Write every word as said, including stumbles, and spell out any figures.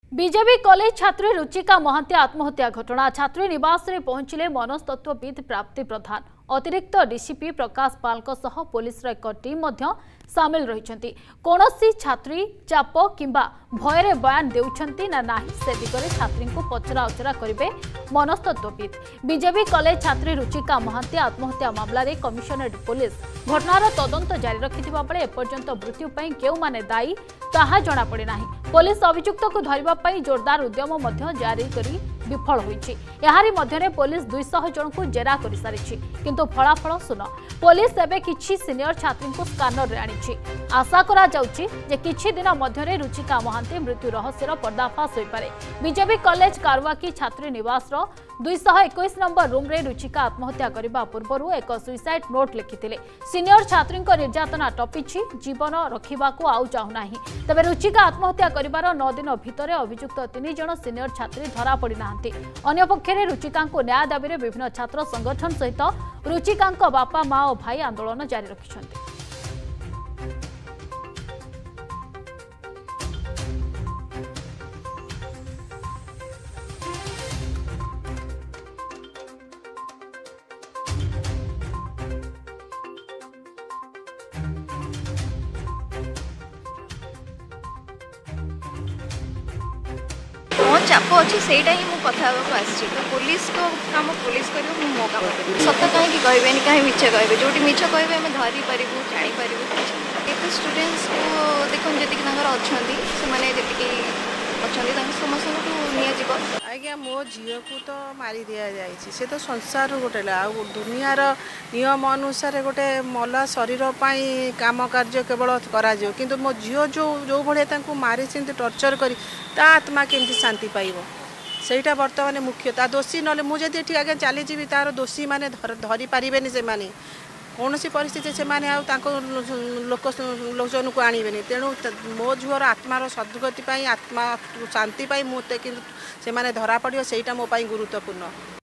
BJP college छात्री रुचिका महांती आत्महत्या घटना छात्री निवास में पहुंचले मनस्तत्वविद प्राप्ति प्रधान अतिरिक्त डीसीपी प्रकाश पाल पुलिस एक टीम सामिल रही कौनसी छात्री चाप किंबा भयर बयान देउछंती ना नाही से दिगरे छात्री को पचरा उचरा करेंगे मनस्तत्वविद। बीजेपी कॉलेज छात्री रुचिका महांती आत्महत्या मामला रे कमिशनरेट पुलिस घटनार तदंत जारी रखिथिबा बेले एपर्यंत मृत्यु पई केउ माने दायी ताहा जणा पड़े नाही। पुलिस अभियुक्त को धरिबा पई जोरदार उद्यम मध्य जारी करी विफल होईछि। एहारी मध्यरे पुलिस दो सौ जन को जेरा करि सारिछि किंतु फलाफल सुन पुलिस एबे किछि सीनियर छात्री को स्कानर रे आनिछि। आशा करा जाउछि जे किछि दिन मध्यरे रुचिका महांती मृत्यु रहस्यर पर्दाफाश होई पारे। बीजेपी कॉलेज कारवाकी छात्री निवास रो दो सौ इक्कीस नंबर रूम रे रुचिका आत्महत्या करबा पूर्वरु एक सुइसाइड नोट लिखिथिले। सीनियर छात्री को निर्यातना टपिछि जीवन रखिबा को आउ चाहू नाही। तबे रुचिका आत्महत्या करिबार नौ दिन भितरे अभियुक्त तीन जन सीनियर छात्री धरा पड़ी नाहंती। अन्य पक्षरे रुचिका को न्याय दाबी रे विभिन्न छात्र संगठन सहित रुचिका बापा मां और भाई आंदोलन जारी रखिछन्ति। चाप अच्छी से ही मुझे कथा आसी तो पुलिस को कम पुलिस कर मो कम सत कहीं कहबेनि कहीं मिछ कहबे जो मिछ कहबे आम धरी पारू जापर ये स्टूडेंट्स को देख जी अच्छा से समस्त आज्ञा मो झील को तो मारी दि जाए से तो संसार गोटे दुनियार नियम अनुसार गोटे मला शरीर काम कार्य केवल करा किंतु मो झील जो जो भाया मारी से टर्चर कर आत्मा केमती शांति पाइब सेटा बर्तमान मुख्य ता दोषी ना मुझे आगे चली जी तार दोषी मैंने धरी पारे से माने कौन सी परिस्थिति से माने आउ लोक लोकजन को आणवे तेणु मो झुअर आत्मार सद्गति आत्मा शांति मुझे कि धरा पड़ो से मो गुरुत्वपूर्ण।